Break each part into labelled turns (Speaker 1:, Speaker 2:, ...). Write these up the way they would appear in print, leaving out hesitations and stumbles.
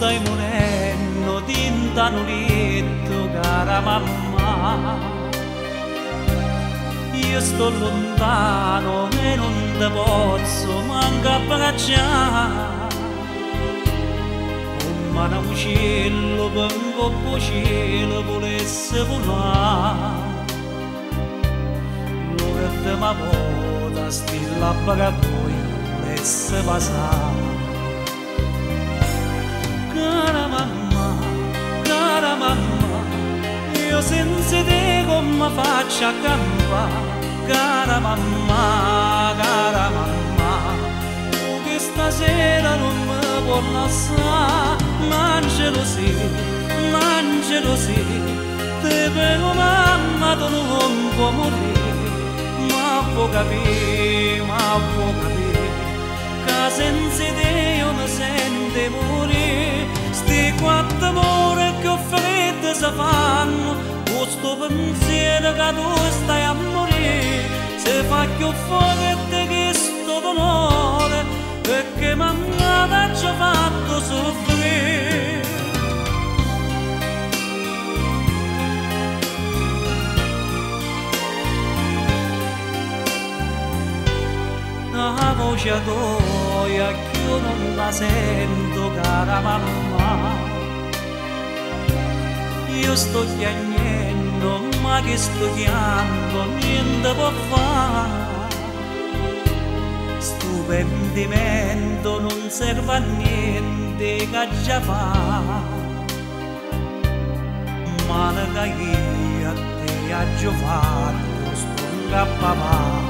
Speaker 1: stai morendo tinta un letto, cara mamma. Io sto lontano e non te posso manca abbracciare. Ma un cielo, un coppo cielo volesse volare. L'ultima volta stilla pagatoia volesse passare. Cara mamma, io senza te come faccio a campare. Cara mamma, tu che stasera non mi puoi lasciare. Mangelo sì, te prego mamma, tu non puoi morire. Ma può capire, che senza te io mi sento morire. Sti quattro amore che ho freddo si fanno, questo pensiero che tu stai a morire. Se fa più forte che sto dolore, perché mamma ti ha fatto soffrire. La voce tua che io non la sento, cara mamma. Io sto piangendo, ma che sto piangendo, niente può fare. Sto pentimento non serve a niente che già fa. Male che io a te ha già fatto, sto incappava.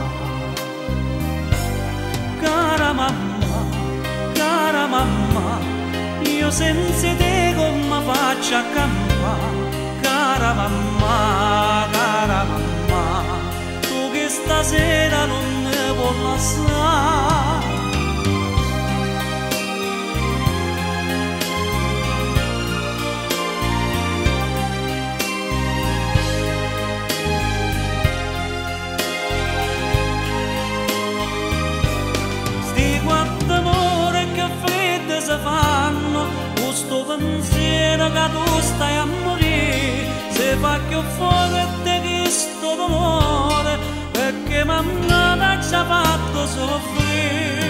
Speaker 1: Cara mamma, io senza te come faccio a campare. Cara mamma, tu che stasera non ne puoi lasciare. Si fanno, questo pensiero che tu stai a morire. Se fa più forte che sto dolore, perché mamma ti ha fatto soffrire.